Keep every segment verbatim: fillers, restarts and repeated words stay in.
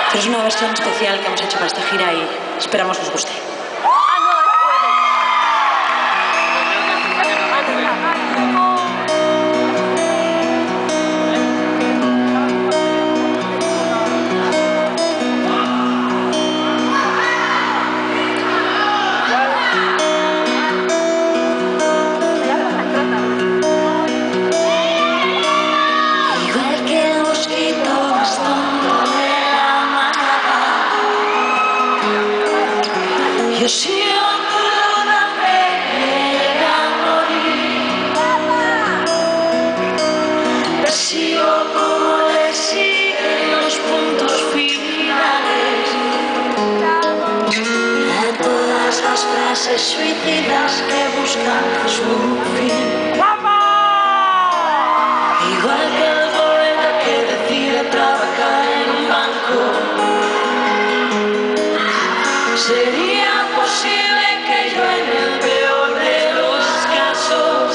Pero es una versión especial que hemos hecho para esta gira y esperamos os guste. Yo sigo con una pena a morir. Persigo como le siguen los puntos finales a todas las frases suicidas que buscan su fin. Igual que el poeta que decide trabajar en un banco. Sería posible que yo en el peor de los casos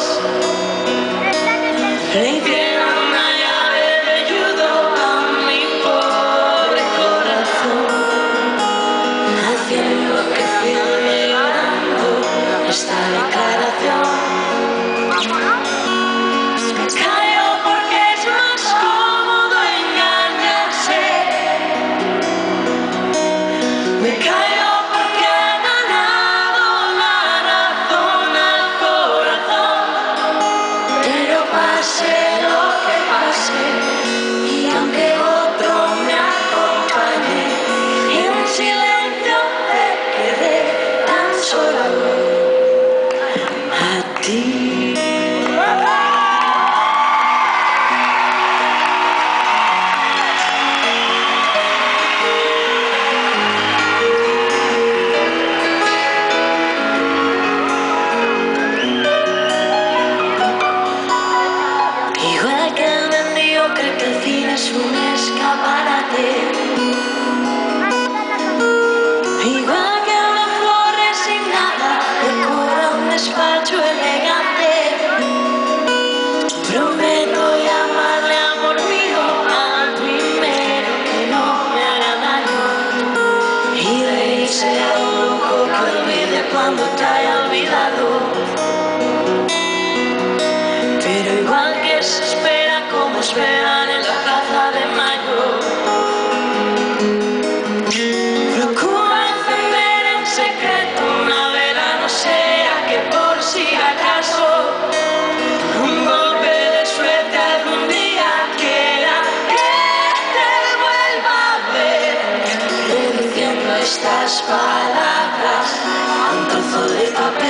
le hiciera una llave de judo a mi pobre corazón, haciendo que firme llorando esta declaración. Me callo porque es más cómodo engañarse. Me callo. Es un escaparate, igual que una flor resignada decora un despacho elegante. Prometo llamarle amor mío al primero que no me haga daño y reírse a un lujo que olvide cuando te haya olvidado. Pero igual que se espera como esperan en la plaza de Mayo, procuro encender en secreto una vela, no sea que por si acaso un golpe de suerte algún día quiera que te vuelva a ver, diciendo estas palabras a un trozo de papel.